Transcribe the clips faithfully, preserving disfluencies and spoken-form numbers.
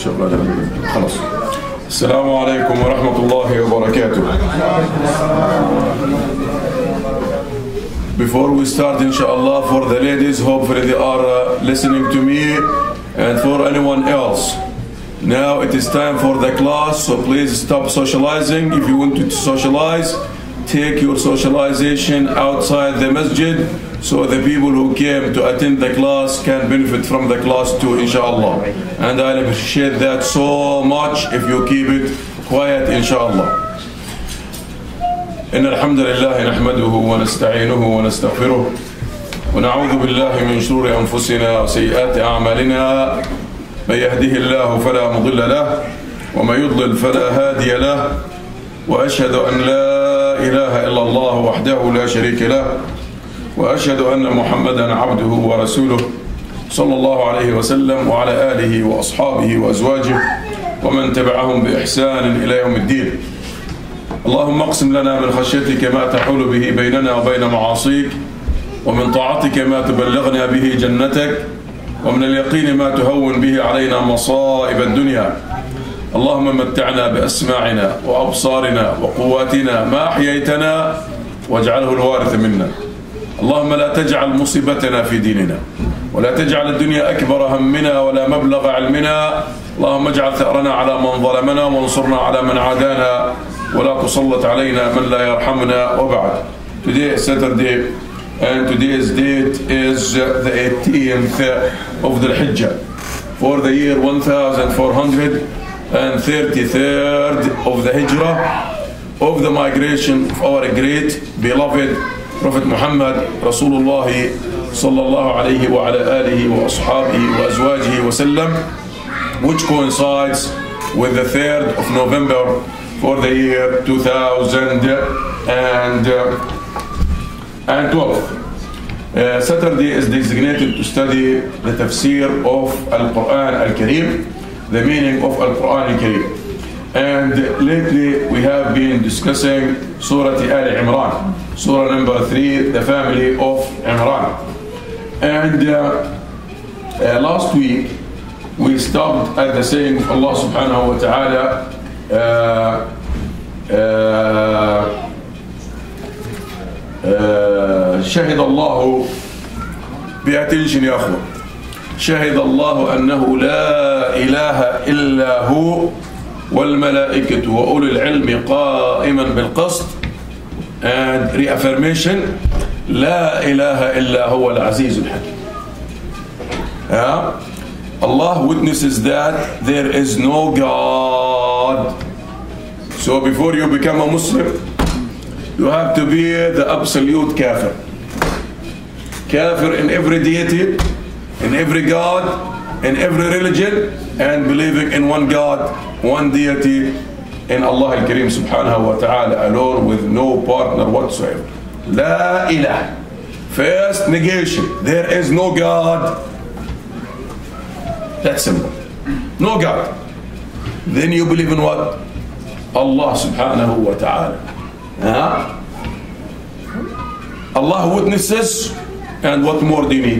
شغالة خلاص. السلام عليكم ورحمة الله وبركاته. Before we start, inshallah, for the ladies, hopefully they are uh, listening to me, and for anyone else. Now it is time for the class, so please stop socializing. If you want to socialize, take your socialization outside the masjid, so the people who came to attend the class can benefit from the class too, inshallah. And I appreciate that so much if you keep it quiet, inshallah. إن الحمد لله نحمده ونستعينه ونستغفره ونعوذ بالله من شرور أنفسنا وسيئات أعمالنا. من يهده الله فلا مضل له ومن يضلل فلا هادي له وأشهد أن لا إله إلا الله وحده لا شريك له وأشهد أن محمدا عبده ورسوله صلى الله عليه وسلم وعلى آله وأصحابه وأزواجه ومن تبعهم بإحسان إلى يوم الدين. اللهم اقسم لنا من خشيتك ما تحول به بيننا وبين معاصيك ومن طاعتك ما تبلغنا به جنتك ومن اليقين ما تهون به علينا مصائب الدنيا. اللهم متعنا بأسماعنا وأبصارنا وقواتنا ما أحييتنا واجعله الوارث منا. اللهم لا تجعل مصيبتنا في ديننا ولا تجعل الدنيا أكبر همنا ولا مبلغ علمنا. اللهم اجعل ثأرنا على من ظلمنا وانصرنا على من عادانا ولا تسلط علينا من لا يرحمنا. وبعد. Today is Saturday and today's date is the eighteenth of the Hijjah for the year one thousand four hundred thirty-third of the Hijrah of the migration of our great beloved Prophet Muhammad Rasulullah sallallahu alayhi wa ala alihi wa ashabihi wa azwajihi wa sallam, which coincides with the third of November for the year two thousand twelve. Uh, Saturday is designated to study the tafsir of Al-Quran Al-Kareem, the meaning of Al-Quran Al-Kareem. And lately we have been discussing Surah Al-Imran, Surah number three, the family of Imran. And uh, uh, last week we stopped at the saying of Allah subhanahu wa ta'ala, uh, uh, شهد الله. Pay attention يا أخوة. شهد الله أنه لا إله إلا هو والملائكة وأولي العلم قائما بالقسط. And reaffirmation, لا إله إلا هو العزيز الحكيم. Yeah? Allah witnesses that there is no God. So before you become a Muslim, you have to be the absolute kafir. Kafir in every deity, in every God, in every religion, and believing in one God, one deity, in Allah al-Kareem subhanahu wa ta'ala alone with no partner whatsoever. La ilah. First negation. There is no God. That's simple. No God. Then you believe in what? Allah subhanahu wa ta'ala. Uh-huh. Allah witnesses, and what more do you need?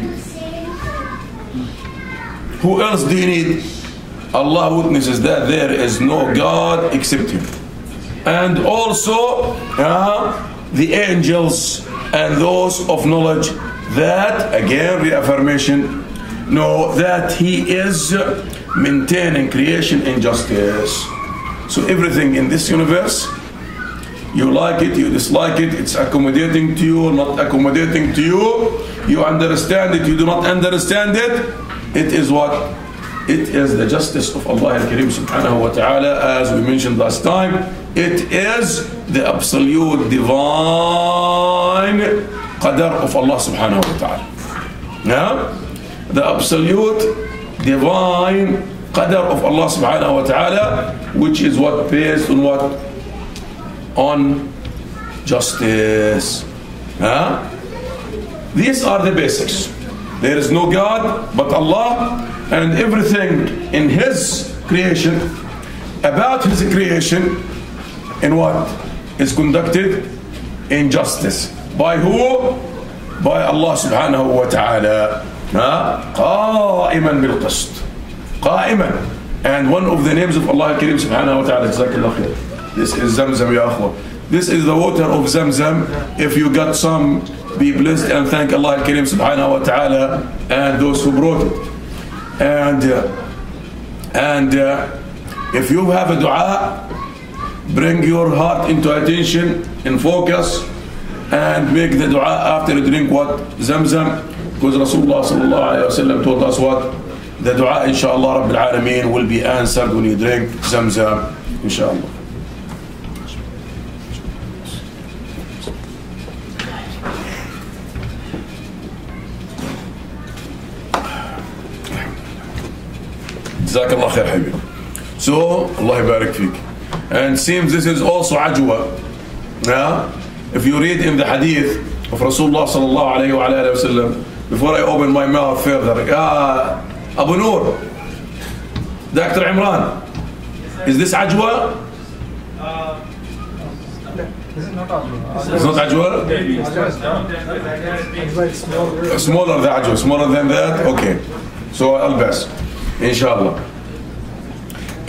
Who else do you need? Allah witnesses that there is no God except Him. And also uh, the angels and those of knowledge, that again reaffirmation, know that He is maintaining creation in justice. So everything in this universe, you like it, you dislike it, it's accommodating to you, not accommodating to you, you understand it, you do not understand it, it is what? It is the justice of Allah al-Kareem subhanahu wa ta'ala, as we mentioned last time. It is the absolute divine qadar of Allah subhanahu wa ta'ala. Yeah? The absolute divine qadar of Allah subhanahu wa ta'ala, which is what? Based on what? On justice. Huh? These are the basics. There is no God but Allah, and everything in His creation, about His creation, in what? Is conducted in justice. By who? By Allah subhanahu wa ta'ala. قائما بالقسط. قائما. And one of the names of Allah Kareem subhanahu wa ta'ala, jazakallah khair. This is Zamzam ya akhwa. This is the water of Zamzam. If you got some, be blessed and thank Allah Kareem subhanahu wa ta'ala and those who brought it. And uh, and uh, if you have a dua, bring your heart into attention and focus and make the dua after you drink what? Zamzam. Because Rasulullah sallallahu alayhi wa sallam told us what? The dua inshallah Rabbil Alameen will be answered when you drink Zamzam inshallah. Jazakallah khair habibi. So, Allah barak fik. And seems this is also ajwa. Yeah? If you read in the hadith of Rasulullah sallallahu alayhi wa alayhi wa sallam, before I open my mouth further, Ya Abu Noor, Doctor Imran, is this ajwa? Uh, this is not ajwa. It's not ajwa? Ajwa is Smaller than ajwa, smaller than that? Okay. So, al-bas. Inshallah. Uh,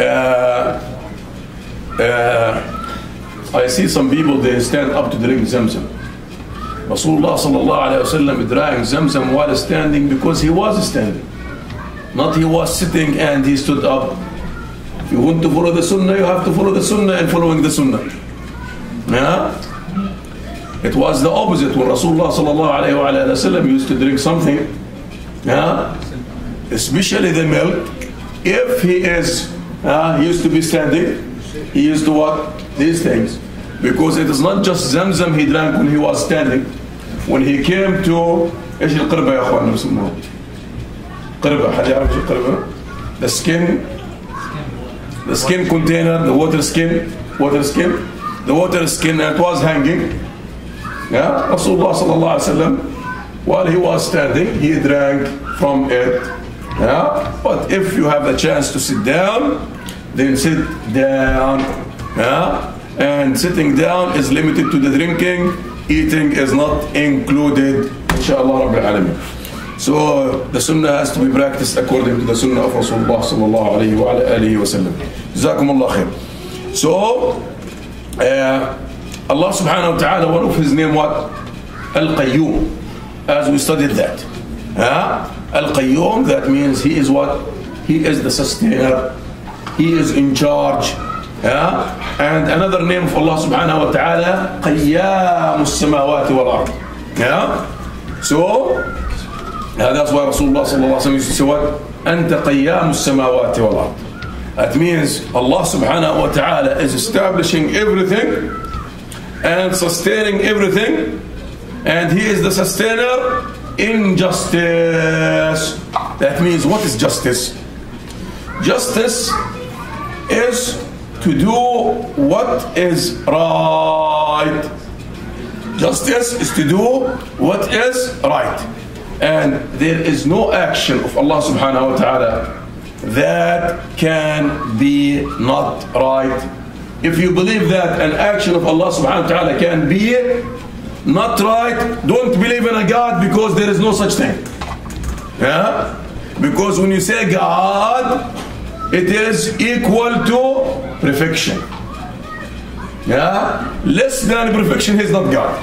uh, I see some people, they stand up to drink Zamzam. Rasulullah sallallahu alayhi wa sallam drank Zamzam while standing because he was standing. Not he was sitting and he stood up. If you want to follow the sunnah, you have to follow the sunnah and following the sunnah. Yeah? It was the opposite when Rasulullah sallallahu alayhi wa sallam used to drink something. Yeah? Especially the milk. If he is, uh, he used to be standing, he used to what? These things. Because it is not just Zamzam he drank when he was standing. When he came to ايش القربة يا اخوان بسموها؟ قربة، حد يعرف ايش القربة؟ The skin, the skin container, the water skin, water skin, the water skin that was hanging. Yeah, Rasulullah sallallahu alaihi wasallam, while he was standing, he drank from it. Yeah, but if you have the chance to sit down, then sit down. Yeah. And sitting down is limited to the drinking, eating is not included, inshallah Rabbil Alameen. So the sunnah has to be practiced according to the sunnah of Rasulullah sallallahu alayhi wa alihi wa sallam. Jazakumullah khair. So, uh, Allah subhanahu wa ta'ala, one of his name what? Al-Qayyum, as we studied that. Uh, Al-Qayyum, that means he is what? He is the sustainer, he is in charge. Yeah? And another name of Allah subhanahu wa ta'ala, قيام السماوات والأرض. Yeah? So, yeah, that's why Rasulullah sallallahu alayhi wa sallam used to say what? أنت قيام السماوات والأرض. That means Allah subhanahu wa ta'ala is establishing everything and sustaining everything, and He is the sustainer in justice. That means what is justice? Justice is to do what is right. Justice is to do what is right. And there is no action of Allah subhanahu wa ta'ala that can be not right. If you believe that an action of Allah subhanahu wa ta'ala can be not right, don't believe in a God, because there is no such thing. Yeah? Because when you say God, it is equal to perfection. Yeah? Less than perfection is not God.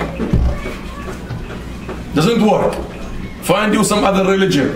Doesn't work. Find you some other religion.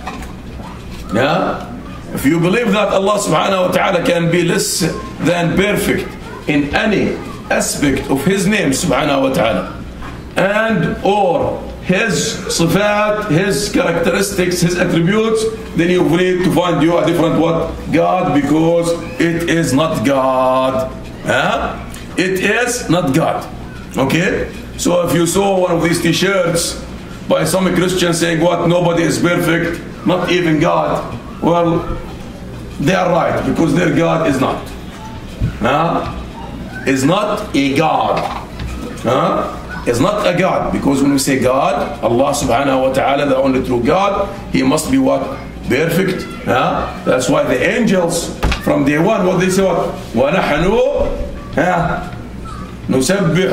Yeah? If you believe that Allah subhanahu wa ta'ala can be less than perfect in any aspect of His name subhanahu wa ta'ala, and or His sifat, His characteristics, His attributes, then you need to find you a different what? God, because it is not God. Huh? It is not God. Okay? So if you saw one of these t-shirts by some Christians saying what? Nobody is perfect, not even God. Well, they are right, because their God is not. Huh? Is not a God. Huh? Is not a God, because when we say God, Allah subhanahu wa ta'ala, the only true God, He must be what? Perfect. Huh? That's why the angels from day one, what they say what? وَنَحْنُ نُسَبِّحُ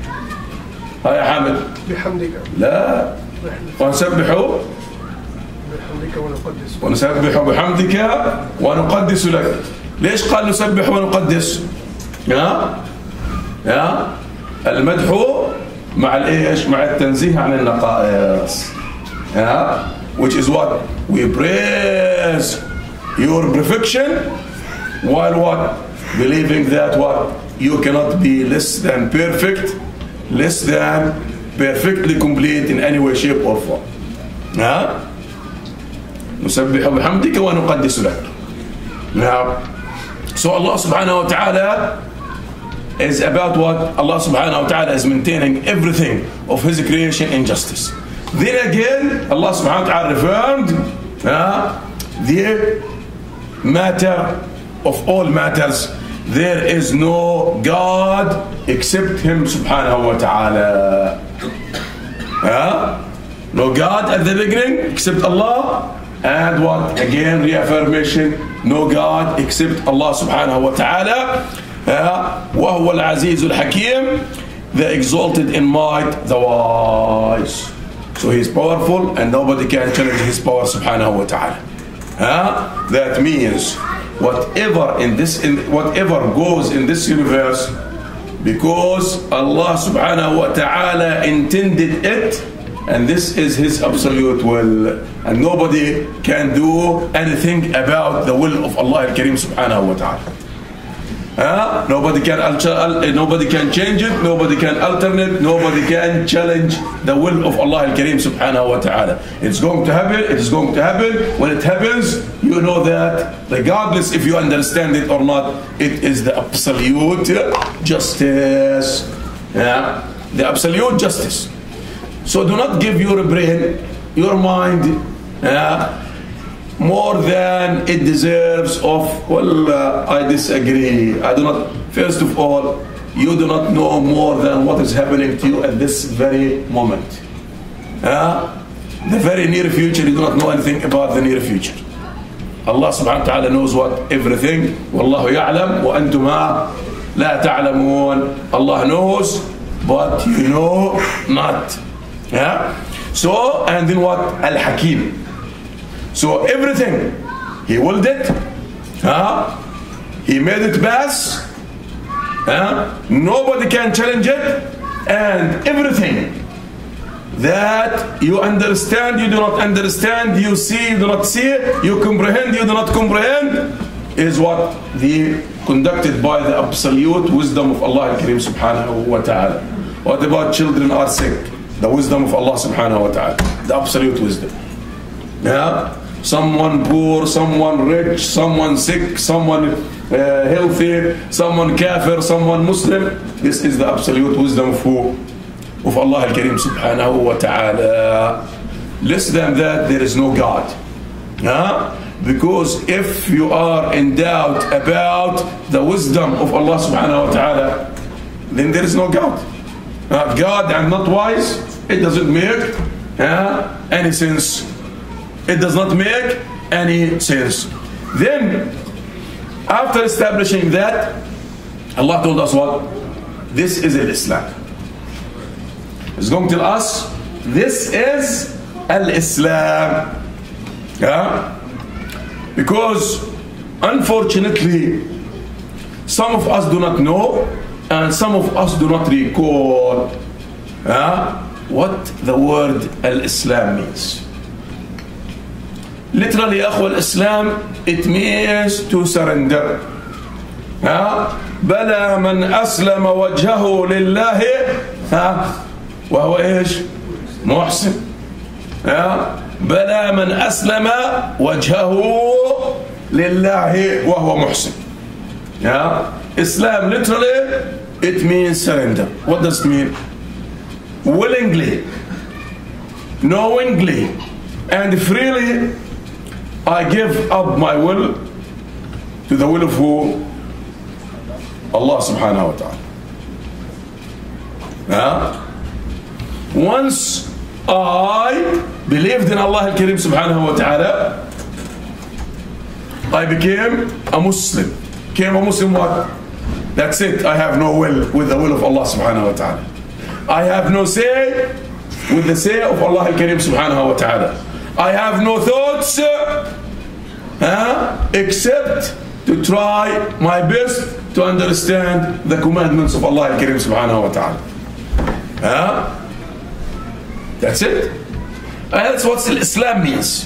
ها يا حامد بحمدك. لا ونسبح بحمدك ونقدس. ونسبح بحمدك ونقدس لك. ليش قال نسبح ونقدس؟ ها؟ ها؟ المدح مع الايش؟ مع التنزيه عن النقائص. ها؟ Which is what? We praise your perfection while what? Believing that what? You cannot be less than perfect, less than perfectly complete in any way, shape or form. ها؟ نسبح بحمدك ونقدس لك. Now, so Allah subhanahu wa ta'ala is about what? Allah subhanahu wa ta'ala is maintaining everything of His creation in justice. Then again, Allah subhanahu wa ta'ala affirmed uh, the matter of all matters. There is no God except Him subhanahu wa ta'ala. Uh, no God at the beginning except Allah. And what? Again, reaffirmation. No God except Allah subhanahu wa ta'ala. وهو العزيز الحكيم, the exalted in might, the wise. So He is powerful and nobody can challenge His power subhanahu wa ta'ala. Uh, that means whatever in this, in, whatever goes in this universe, because Allah subhanahu wa ta'ala intended it, and this is His absolute will, and nobody can do anything about the will of Allah al-Kareem subhanahu wa ta'ala. Uh, nobody can nobody can change it, nobody can alternate, nobody can challenge the will of Allah al-Kareem subhanahu wa ta'ala. It's going to happen, it is going to happen. When it happens, you know that regardless if you understand it or not, it is the absolute justice. Yeah? The absolute justice. So do not give your brain, your mind, uh, more than it deserves of, well, uh, I disagree. I do not, first of all, you do not know more than what is happening to you at this very moment. Uh, the very near future, you do not know anything about the near future. Allah subhanahu wa ta'ala knows what? Everything. Wallahu ya'lam wa antuma la ta'lamun. Allah knows, but you know not. Yeah? So, and then what? Al-Hakim. So everything, He willed it, huh? He made it pass, huh? Nobody can challenge it, and everything that you understand, you do not understand, you see, you do not see, you comprehend, you do not comprehend, is what? The conducted by the absolute wisdom of Allah al-Kareem subhanahu wa ta'ala. What about children are sick? The wisdom of Allah subhanahu wa ta'ala, the absolute wisdom. Yeah? Someone poor, someone rich, someone sick, someone uh, healthy, someone kafir, someone Muslim. This is the absolute wisdom of who? Of Allah al-Kareem subhanahu wa ta'ala. Less than that, there is no God. Huh? Because if you are in doubt about the wisdom of Allah subhanahu wa ta'ala, then there is no God. Uh, God and not wise, it doesn't make uh, any sense. It does not make any sense. Then, after establishing that, Allah told us what? This is Al-Islam. He's going to tell us, this is Al-Islam. Yeah? Because, unfortunately, some of us do not know, and some of us do not recall uh, what the word Al-Islam means. Literally, أخوة الإسلام, it means to surrender. ها بلى من أسلم وجهه لله ها وهو إيش؟ محسن. ها بلى من أسلم وجهه لله وهو محسن. ها Islam literally, it means surrender. What does it mean? Willingly, knowingly, and freely, I give up my will to the will of who? Allah subhanahu wa ta'ala. Yeah? Once I believed in Allah al-Kareem subhanahu wa ta'ala, I became a Muslim. Became a Muslim what? That's it. I have no will with the will of Allah subhanahu wa ta'ala. I have no say with the say of Allah al-Kareem subhanahu wa ta'ala. I have no thoughts uh, except to try my best to understand the commandments of Allah al-Karim subhanahu wa ta'ala. Uh, that's it. And that's what Islam means.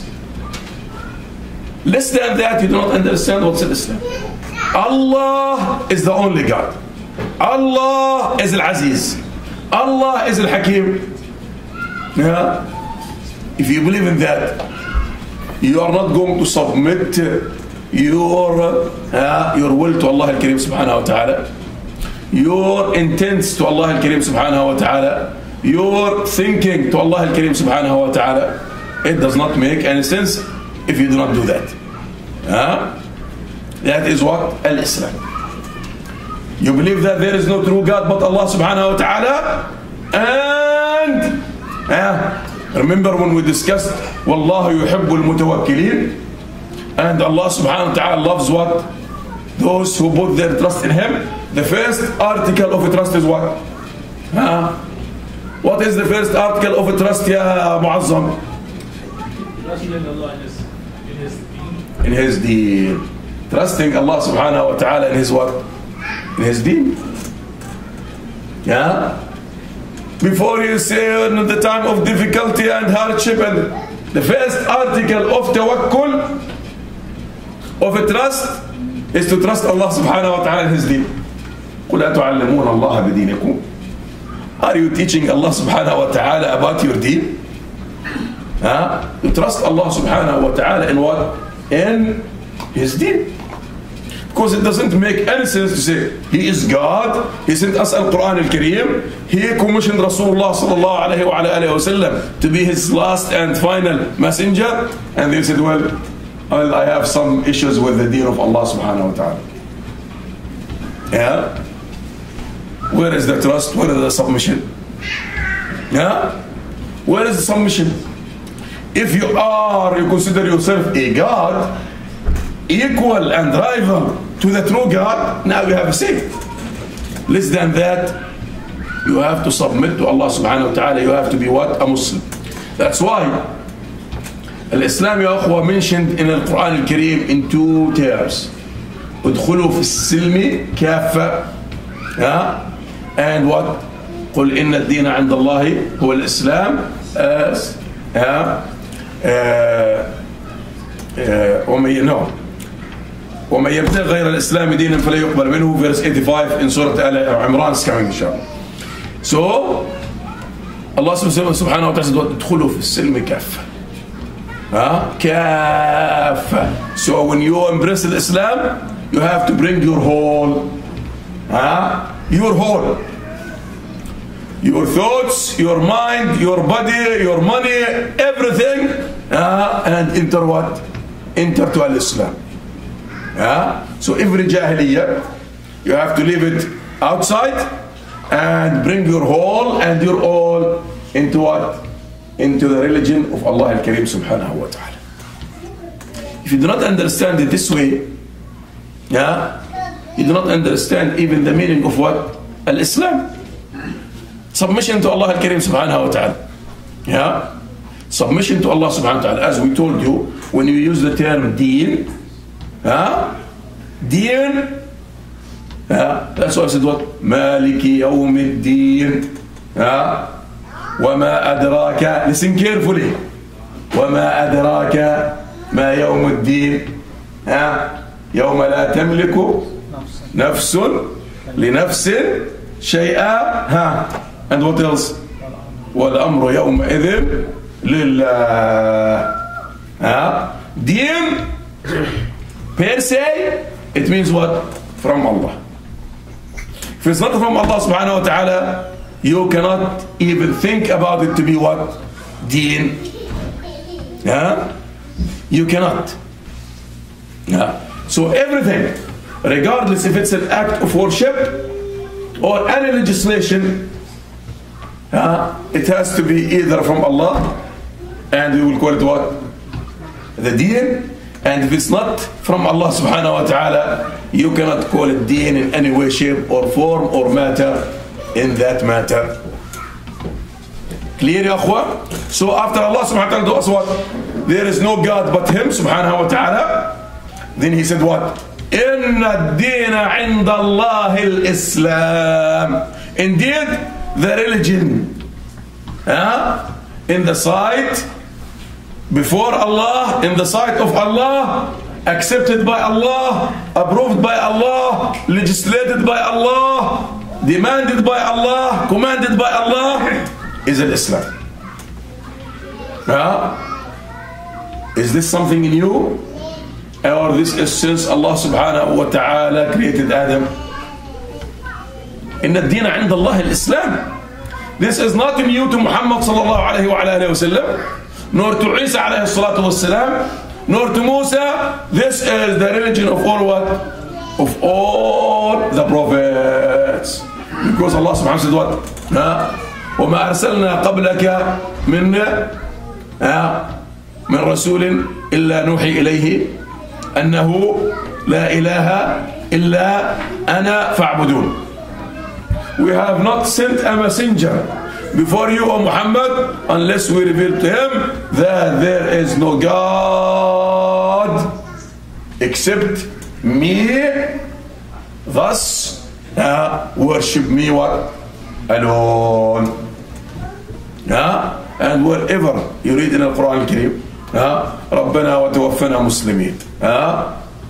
Less than that, you don't understand what's Islam. Allah is the only God. Allah is Al-Aziz. Allah is Al-Hakim. Yeah? If you believe in that, you are not going to submit your, uh, your will to Allah al-Karim subhanahu wa ta'ala, your intents to Allah al-Karim subhanahu wa ta'ala, your thinking to Allah al-Karim subhanahu wa ta'ala. It does not make any sense if you do not do that. Uh, that is what Al-Islam. You believe that there is no true God but Allah subhanahu wa ta'ala, and uh, remember when we discussed Wallahu yuhibbul mutawakkilin, and Allah subhanahu wa ta'ala loves what? Those who put their trust in Him. The first article of trust is what? Uh, what is the first article of trust, ya Muazzam? Trusting in Allah in His, in His deen. In His deen. Trusting Allah subhanahu wa ta'ala in His what? In His deen. Yeah? Before you say in the time of difficulty and hardship, and the first article of tawakkul, of a trust, is to trust Allah subhanahu wa ta'ala in His deen. قُلْ أَتُعَلَّمُونَ اللَّهَ بِدِينِكُمْ. Are you teaching Allah subhanahu wa ta'ala about your deen? Huh? You trust Allah subhanahu wa ta'ala in what? In His deen. Because it doesn't make any sense to say He is God, He sent us Al-Quran Al-Kareem, He commissioned Rasulullah sallallahu alayhi wa alayhi wa sallam to be His last and final messenger, and they said, well, well, I have some issues with the deen of Allah subhanahu wa ta'ala. Yeah? Where is the trust? Where is the submission? Yeah? Where is the submission? If you are, you consider yourself a God, equal and rival to the true God, now you have a sin. Less than that, you have to submit to Allah subhanahu wa ta'ala. You have to be what? A Muslim. That's why Al-Islam, ya akhwa, mentioned in Al-Quran Al-Kareem in two terms. ادخلوا في السلم كافة. Yeah? And what? قل إن الدين عند الله هو الإسلام. Uh, yeah? uh, uh, ومن no. ومن يبتغي غير الإسلام دينا فلا يقبل منه. Verse eighty-five in Surah Al-Imran is coming inshallah. So Allah subhanahu wa ta'ala said, ادخلوا في السلم كافة. Huh? كافة. So when you embrace Islam, you have to bring your whole, huh? your whole, your thoughts, your mind, your body, your money, everything, uh, and enter what? Enter to Al-Islam. Uh, so every jahiliyyah, you have to leave it outside and bring your whole and your all into what? Into the religion of Allah Al-Karim subhanahu wa ta'ala. If you do not understand it this way, yeah, you do not understand even the meaning of what? Al-Islam. Submission to Allah Al-Karim subhanahu wa ta'ala. Yeah? Submission to Allah subhanahu wa ta'ala. As we told you, when you use the term deen, yeah? Deen, yeah? That's why I said what? Maliki yawm ad-deen. Yeah? وما أدراك. Listen carefully. وما أدراك ما يوم الدين. yeah? يوم لا تملك نفس لنفس شيئا. ها. And what else? والأمر يومئذ لله. ها. Deen per se, it means what? From Allah. If it's not from Allah subhanahu wa ta'ala, you cannot even think about it to be what? Deen. Yeah? You cannot. Yeah. So everything, regardless if it's an act of worship or any legislation, uh, it has to be either from Allah, and we will call it what? The deen. And if it's not from Allah subhanahu wa ta'ala, you cannot call it deen in any way, shape or form or matter in that matter. Clear, ya akhwa? So after Allah subhanahu wa ta'ala do us what? there is no God but Him, subhanahu wa ta'ala. Then he said what? إِنَّ الدِّينَ عِنْدَ اللَّهِ الْإِسْلَامِ. Indeed, the religion uh, in the sight before Allah, in the sight of Allah, accepted by Allah, approved by Allah, legislated by Allah, demanded by Allah, commanded by Allah, is Islam. Uh, is this something new? Or this is since Allah subhanahu wa ta'ala created Adam? إن الدين عند الله الإسلام. This is not new to Muhammad sallallahu alayhi wa alayhi wa sallam, nor to Isa alayhi salatu wa salam, nor to Musa. This is the religion of all what? Of all the prophets. Because Allah subhanahu wa ta'ala said what? وما أرسلنا قبلك من من رسول إلا نوحي إليه أنه لا إله إلا أنا فاعبدون. We have not sent a messenger before you, O Muhammad, unless we reveal to him that there is no God except me. Thus, uh, worship me what? Alone. Uh, and wherever you read in the Quran al-Kareem, uh, ربنا وتوفنا مسلمين. Uh,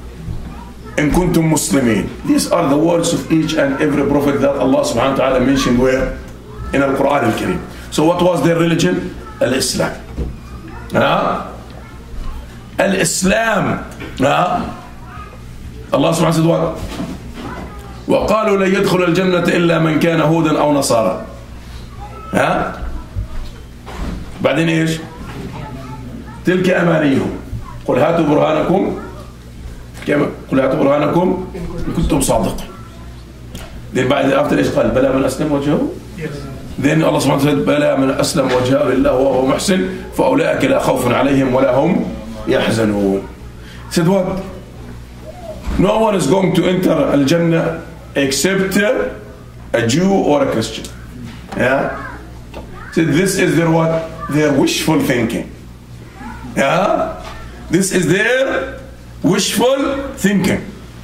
إن كنتم مسلمين. These are the words of each and every prophet that Allah subhanahu wa ta'ala mentioned where? In the Quran al-Kareem. So what was their religion? Al-Islam. Uh, Al-Islam. Uh, Allah subhanahu wa ta'ala said what? وقالوا لن يدخل الجنة إلا من كان هودا أو نصارى. ها؟ بعدين إيش؟ تلك أمانيهم قل هاتوا برهانكم كما قل هاتوا برهانكم إن كنتم صادقين. then بعد after إيش قال بلى من أسلم وجهه. then الله سبحانه وتعالى بلى من أسلم وجهه لله وهو محسن فأولئك لا خوف عليهم ولا هم يحزنون. said what? No one is going to enter Al-Jannah except a Jew or a Christian. Yeah. So this is their what? Their wishful thinking. Yeah. This is their wishful thinking.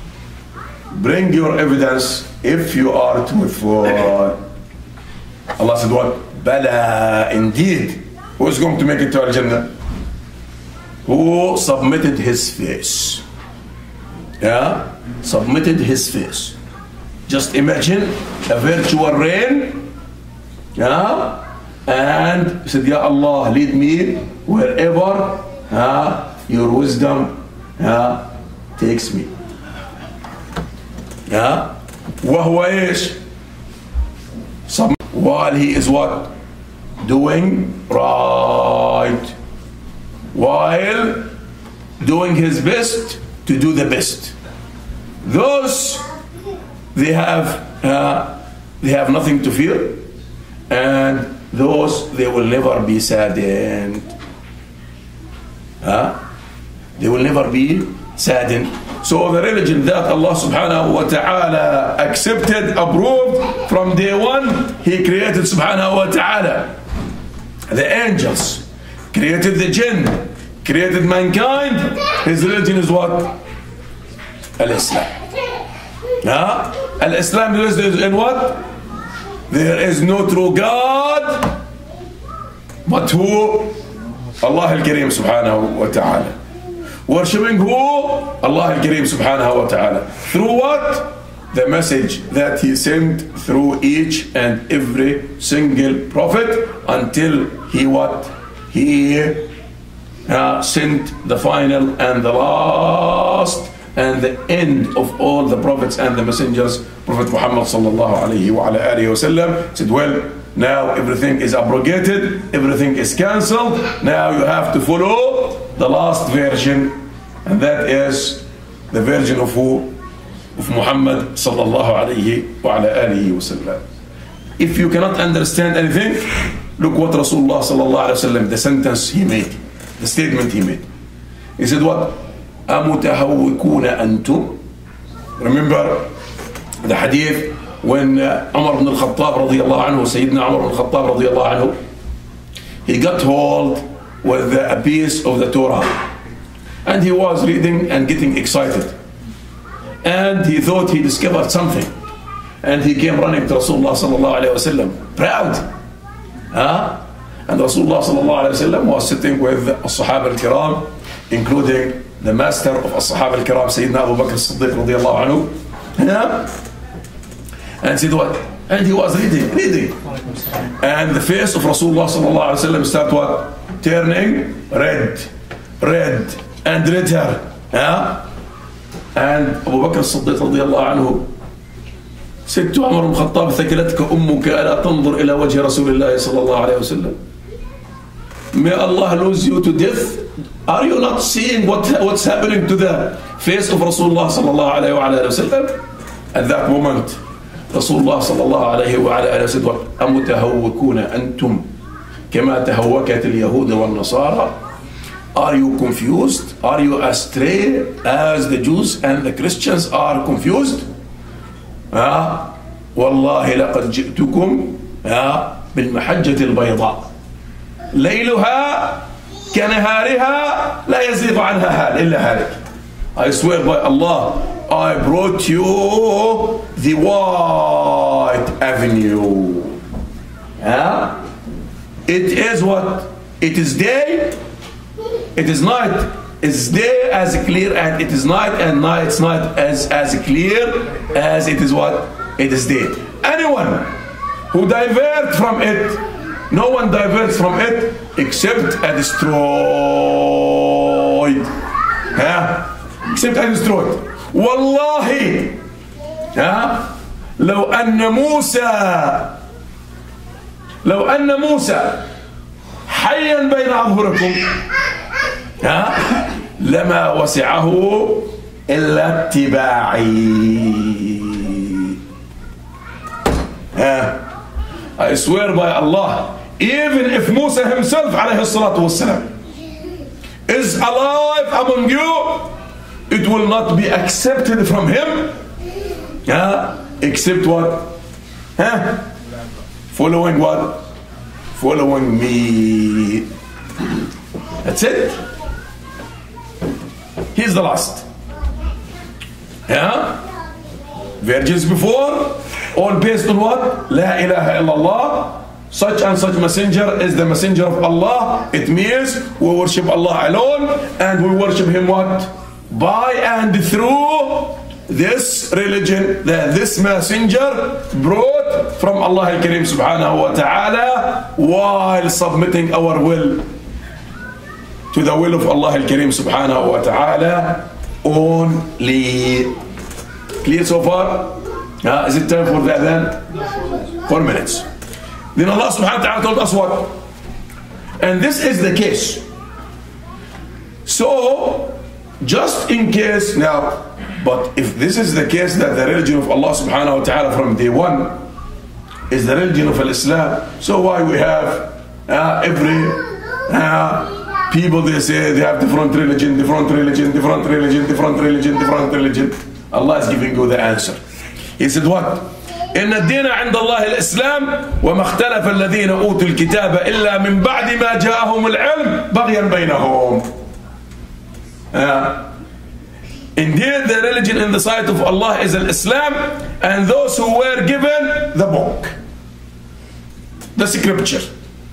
Bring your evidence if you are truthful. Allah said what? Bala, indeed. Who is going to make it to Al-Jannah? Who submitted his face. Yeah, submitted his face. Just imagine a virtual rain. Yeah, and said, Ya Allah, lead me wherever uh, your wisdom uh, takes me. Yeah, وهو إيش? While he is what? Doing right. While doing his best to do the best. Those they have uh, they have nothing to fear, and those they will never be saddened. Huh? They will never be saddened. So the religion that Allah subhanahu wa ta'ala accepted, approved from day one, He created subhanahu wa ta'ala the angels, created the jinn, created mankind. His religion is what? Al-Islam. Huh? Al-Islam is in what? There is no true God but who? Allah al-Kareem subhanahu wa ta'ala. Worshipping who? Allah al-Kareem subhanahu wa ta'ala. Through what? The message that He sent through each and every single prophet until He what? He uh, sent the final and the last and the end of all the prophets and the messengers. Prophet Muhammad sallallahu alayhi wa ala alihi wa sallam said, well, now everything is abrogated, everything is cancelled, now you have to follow the last version, and that is the version of who? Of Muhammad sallallahu alayhi wa ala alihi wa sallam. If you cannot understand anything, look what Rasulullah sallallahu alayhi wa sallam, the sentence he made, the statement he made. He said what? أَمُتَهَوِّكُونَ أَنْتُمْ. Remember the hadith when uh, Umar ibn al-Khattab radiyallahu anhu, Sayyidina Umar ibn al-Khattab radiyallahu anhu, he got hold with a piece of the Torah. And he was reading and getting excited. And he thought he discovered something. And he came running to Rasulullah sallallahu alayhi wa sallam, proud. Huh? And Rasulullah sallallahu alayhi wa sallam was sitting with As-Sahaba al-Kiram, including the master of As-Sahaba al-Kiram, Sayyidina Abu Bakr as-Siddiq radiyallahu anhu. Yeah? And said what? And he was reading, reading. And the face of Rasulullah sallallahu alayhi wa sallam started what? Turning red, red, and redder. Yeah? And Abu Bakr as-Siddiq radiyallahu anhu said to Umar ibn Khattab, ثكلتك أمك ألا تنظر إلى وجه رسول الله صلى الله عليه وسلم. May Allah lose you to death. Are you not seeing what, what's happening to the face of Rasulullah صلى الله عليه وعلى آله وسلم? At that moment, Rasulullah صلى الله عليه وعلى آله وسلم, أمتهوكون أنتم كما تهوكت اليهود والنصارى? Are you confused? Are you astray as the Jews and the Christians are confused? ها والله لقد جئتكم ها بالمحجة البيضاء ليلها كنهارها لا يزيغ عنها هال إلا هالك. I swear by Allah, I brought you the white avenue. ها It is what? It is day, it is night. It's day as clear, and it is night, and night's night as, as clear as it is what? It is day. Anyone who diverts from it, no one diverts from it except a destroyed. Yeah? Except a destroyed. Wallahi, yeah? لو أن موسى لو أن موسى حيا بين أظهركم ها لما وسعه إلا اتباعي. ها I swear by Allah, even if Musa himself عليه الصلاة والسلام is alive among you, it will not be accepted from him ها except what? ها following what? Following me. That's it. He's the last. Yeah? Virgins before, all based on what? La ilaha illallah. Such and such messenger is the messenger of Allah. It means we worship Allah alone, and we worship Him what? By and through this religion that this messenger brought from Allah al-Karim subhanahu wa ta'ala, while submitting our will to the will of Allah al-Karim subhanahu wa ta'ala only. Clear so far? Uh, is it time for that then? Four minutes. Then Allah subhanahu wa ta'ala told us what? And this is the case. So, just in case now, but if this is the case that the religion of Allah subhanahu wa ta'ala from day one is the religion of Islam, so why we have uh, every uh, people, they say they have different religion, different religion, different religion, different religion, different religion. Allah is giving you the answer. He said what? إن الدين عند الله الإسلام وما اختلف الذين أوتوا الكتاب إلا من بعد ما جاءهم العلم بغيا بينهم. Uh, indeed, the religion in the sight of Allah is Islam, and those who were given the book, the scripture,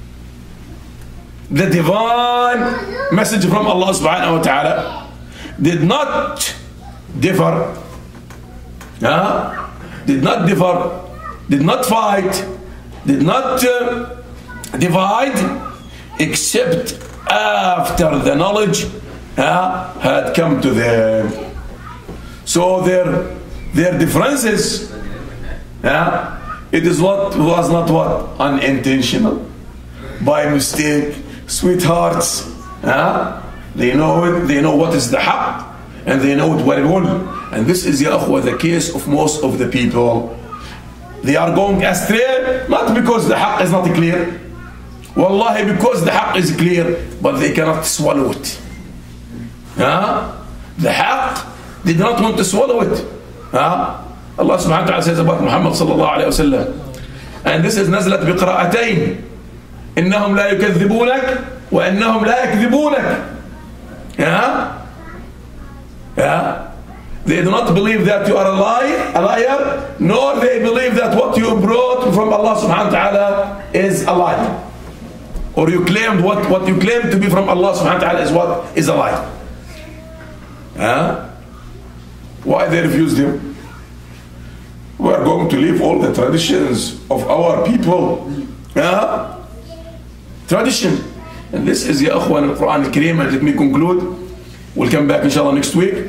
the divine message from Allah subhanahu wa ta'ala, did not differ, uh, did not differ, did not fight, did not uh, divide, except after the knowledge uh, had come to them. So their their differences, uh, it is what was not what unintentional, by mistake. Sweethearts, uh, they know it, they know what is the haqq, and they know it very well. And this is, ya akhwa, the case of most of the people. They are going astray, not because the haqq is not clear. Wallahi, because the haqq is clear, but they cannot swallow it. Huh? The haqq did not want to swallow it. Huh? Allah subhanahu wa ta'ala says about Muhammad sallallahu alayhi wa sallam, and this is نزلت بقراءتين. إنهم لا يكذبونك وإنهم لا يكذبونك. Yeah? Yeah? They do not believe that you are a liar, a liar, nor they believe that what you brought from Allah subhanahu wa ta'ala is a lie. Or you claimed what, what you claim to be from Allah subhanahu wa ta'ala is what is a lie. Huh? Why they refused him? We are going to leave all the traditions of our people. Huh? Tradition. And this is Ya Akhwan al-Quran al-Kareem, and let me conclude. We'll come back inshallah next week.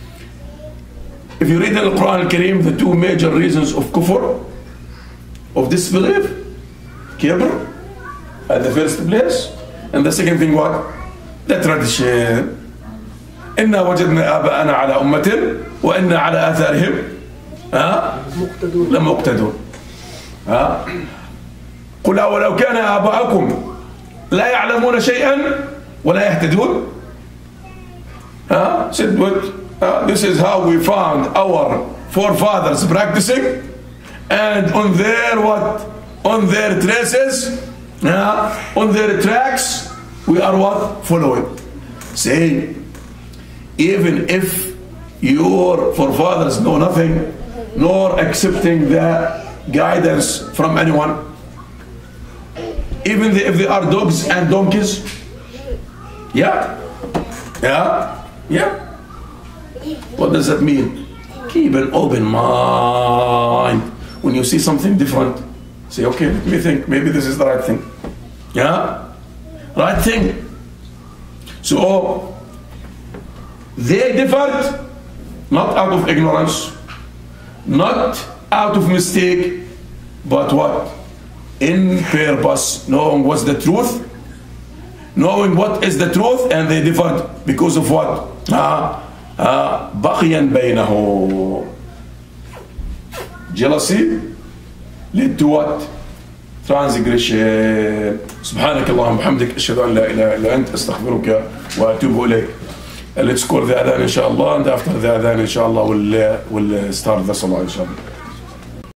If you read in the Quran al-Kareem, the two major reasons of kufr, of disbelief, kibr, at the first place, and the second thing what? The tradition. إنا وجدنا آباءنا على أمة وإنا على آثارهم ها لمقتدون. ها قل أولو كان آباءكم لا يعلمون شيئا ولا يهتدون. ها said what? Uh, this is how we found our forefathers practicing, and on their what? On their traces, uh, on their tracks, we are what? Following. Say, even if your forefathers know nothing, nor accepting the guidance from anyone, even if they are dogs and donkeys, yeah, yeah, yeah. What does that mean? Keep an open mind. When you see something different, say, okay, let me think, maybe this is the right thing. Yeah? Right thing. So, they differed, not out of ignorance, not out of mistake, but what? In purpose, knowing what's the truth, knowing what is the truth, and they differed because of what? Ah. بقيا بينه. Jealousy lead to what? Transgression. سبحانك اللهم وبحمدك أشهد أن لا إله إلا أنت أستغفرك وأتوب إليك. Let's call the adhan inshallah, and after the adhan inshallah we'll, we'll start the salah inshallah.